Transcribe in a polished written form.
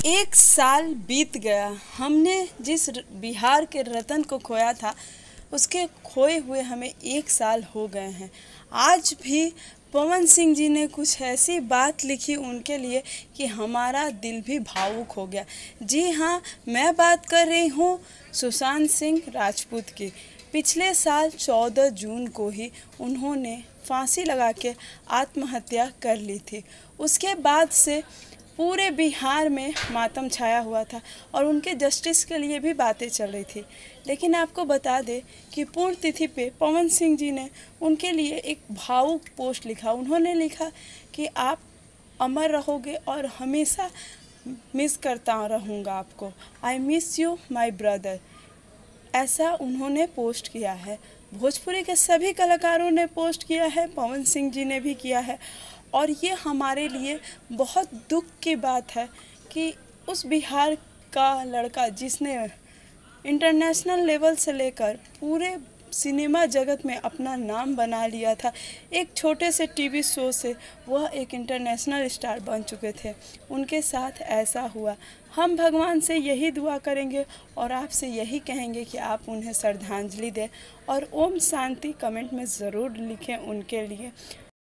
एक साल बीत गया। हमने जिस बिहार के रतन को खोया था, उसके खोए हुए हमें एक साल हो गए हैं। आज भी पवन सिंह जी ने कुछ ऐसी बात लिखी उनके लिए कि हमारा दिल भी भावुक हो गया। जी हाँ, मैं बात कर रही हूँ सुशांत सिंह राजपूत की। पिछले साल 14 जून को ही उन्होंने फांसी लगा के आत्महत्या कर ली थी। उसके बाद से पूरे बिहार में मातम छाया हुआ था और उनके जस्टिस के लिए भी बातें चल रही थी। लेकिन आपको बता दें कि पूर्ण तिथि पे पवन सिंह जी ने उनके लिए एक भावुक पोस्ट लिखा। उन्होंने लिखा कि आप अमर रहोगे और हमेशा मिस करता रहूँगा आपको। I miss you my brother, ऐसा उन्होंने पोस्ट किया है। भोजपुरी के सभी कलाकारों ने पोस्ट किया है, पवन सिंह जी ने भी किया है। और ये हमारे लिए बहुत दुख की बात है कि उस बिहार का लड़का जिसने इंटरनेशनल लेवल से लेकर पूरे सिनेमा जगत में अपना नाम बना लिया था, एक छोटे से टीवी शो से वह एक इंटरनेशनल स्टार बन चुके थे, उनके साथ ऐसा हुआ। हम भगवान से यही दुआ करेंगे और आपसे यही कहेंगे कि आप उन्हें श्रद्धांजलि दें और ओम शांति कमेंट में ज़रूर लिखें उनके लिए।